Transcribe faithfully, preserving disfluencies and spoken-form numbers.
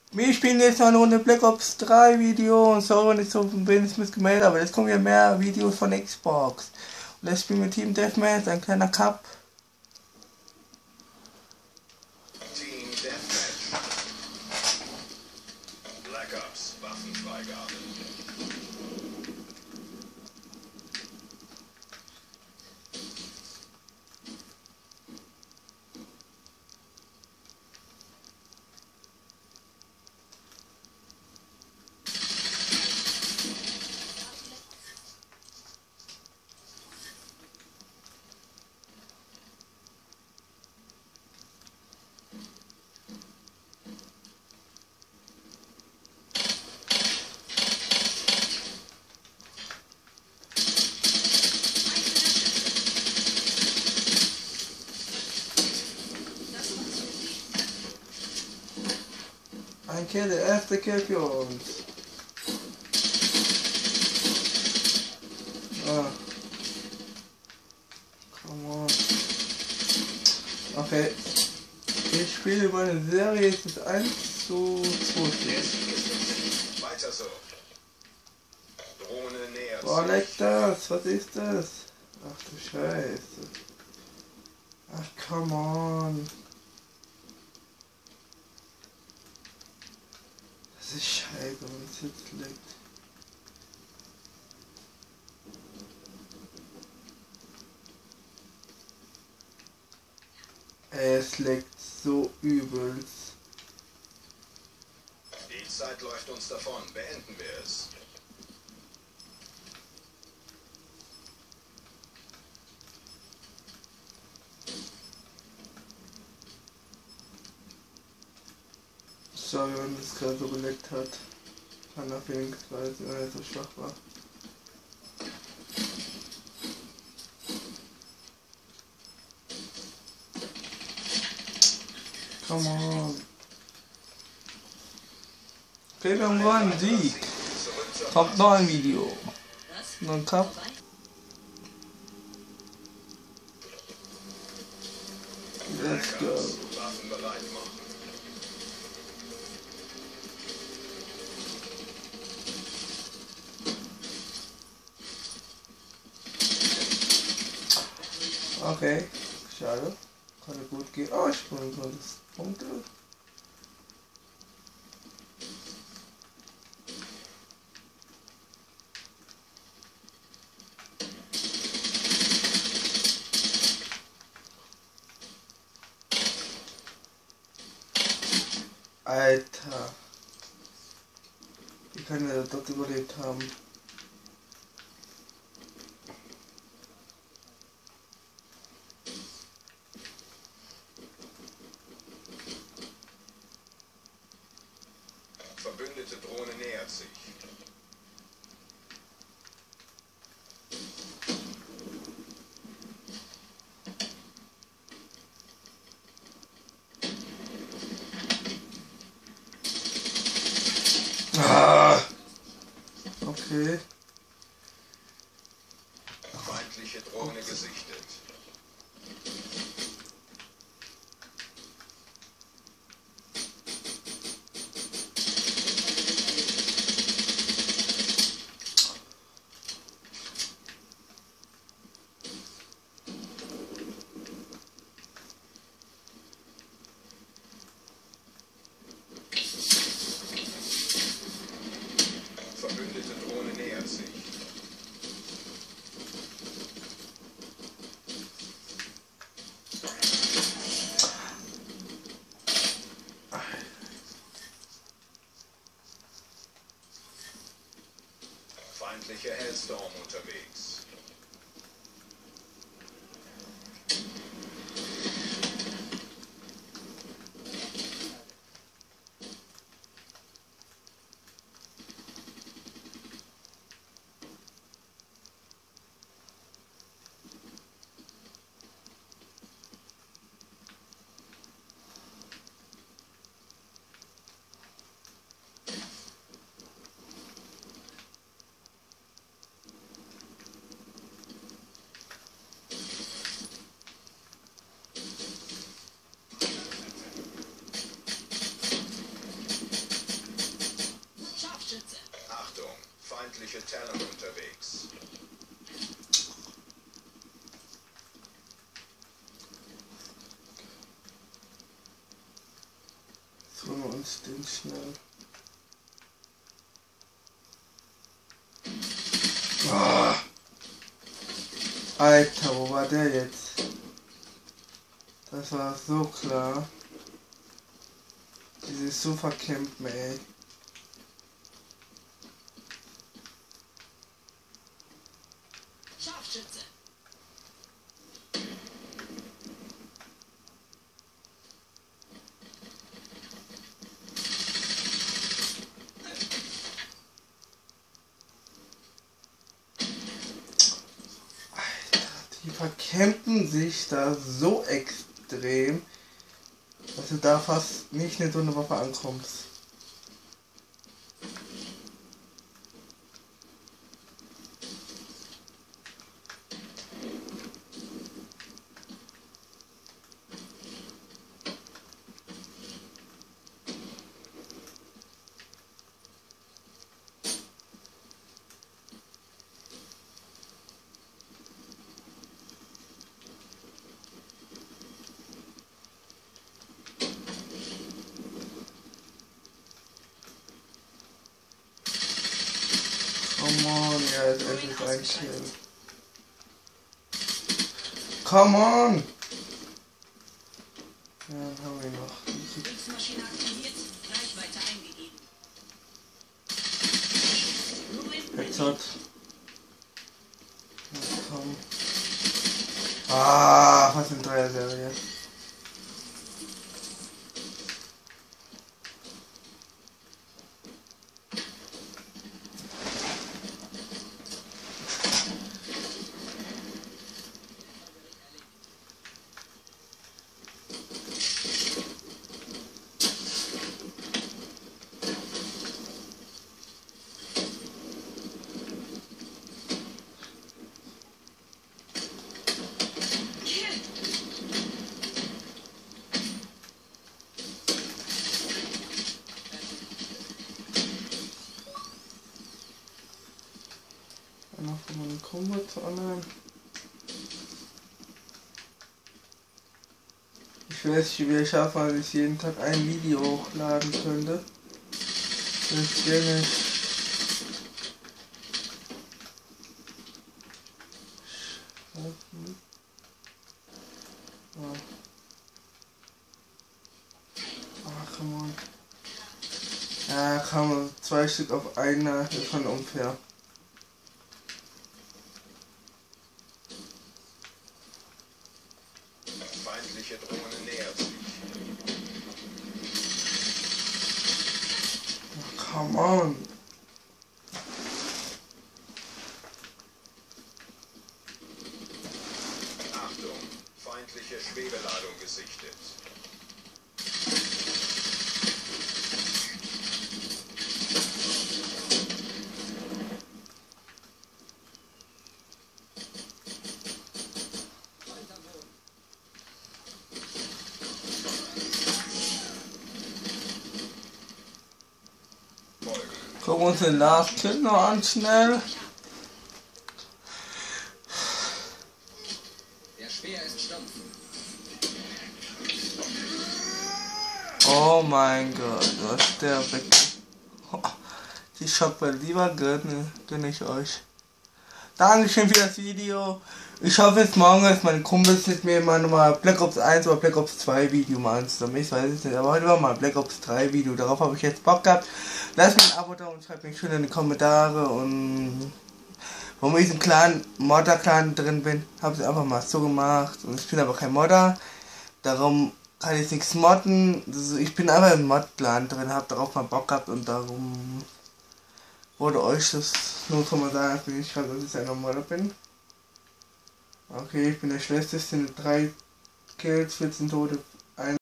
Wir spielen jetzt noch eine Runde Black Ops drei Video und sorry, nicht so wenig mit gemeldet, aber jetzt kommen ja mehr Videos von Xbox. Und jetzt spielen wir Team Deathmatch, ein kleiner Cup. Team Deathmatch. Black Ops, Waffenfreigabe. Ein Kill, der erste Kill für uns. Ah. Come on. Okay. Ich spiele über eine Serie, es ist eins zu zwei. Weiter so. Drohne nähert Boah, sich. leckt das? Was ist das? Ach du Scheiße. Ach, come on. Das ist scheiße, wenn es jetzt leckt. Es leckt so übelst. Die Zeit läuft uns davon. Beenden wir es. Sorry, wenn es gerade so geleckt hat. Kann auf jeden Fall, weil er so schwach war. Come on. Okay, wir haben gewonnen. Sieg. Kommt noch ein Video. Noch ein Cup. Let's go. Waffen bereit machen. Okay. Schade. Konnte gut gehen. Oh, ich bin so das Punkte. Alter. Wie kann er das überlebt haben? Verbündete Drohne nähert sich. Ah. Okay. Feindliche Drohne gesichtet. Verbündete Drohne nähert sich. Feindliche Hellstorm unterwegs. feindliche Talon unterwegs. So, uns den schnell. Oh. Alter, wo war der jetzt? Das war so klar. Dieses Sofa-Campen, ey. Scharfschütze. Die verkämpfen sich da so extrem, dass du da fast nicht in so eine Waffe ankommst. Come on, ja, jetzt endlich ein Kill. Come on! Ja, dann haben wir noch. Kriegsmaschine aktiviert, Reichweite eingegeben. Headshot. Ja, komm. Ah, was in Dreier-Serie. Noch von meinem Kumpel zu anderen. Ich weiß nicht, wie ich schaffe, dass ich jeden Tag ein Video hochladen könnte. Das wäre nicht. Oh. Ach, come on. Ja, kann man zwei Stück auf einer, das ist schon unfair. Feindliche Drohne nähert sich. Oh, come on. Achtung, feindliche Schwebeladung gesichtet. Gucken wir uns den Last Kill noch an, schnell. Der Speer ist stumpf. Oh mein Gott, was ist der weg? Die Shopware lieber gönne, gönne ich euch. Dankeschön für das Video. Ich hoffe, es morgen ist meine Kumpels mit mir mal nochmal Black Ops eins oder Black Ops zwei Video machen zusammen. Ich weiß es nicht, aber heute war mal Black Ops drei Video. Darauf habe ich jetzt Bock gehabt. Lasst mir ein Abo da und schreibt mir schön in die Kommentare. Und warum ich in einem kleinen Modder-Clan drin bin, habe ich einfach mal so gemacht. Und ich bin aber kein Modder. Darum kann ich nichts modden. Also ich bin einfach im Mod-Clan drin, habe darauf mal Bock gehabt und darum wurde euch das nur schon mal sagen, dass ich gerade, dass ich ein Modder bin. Okay, ich bin der Schlechteste mit drei Kills, vierzehn Tote,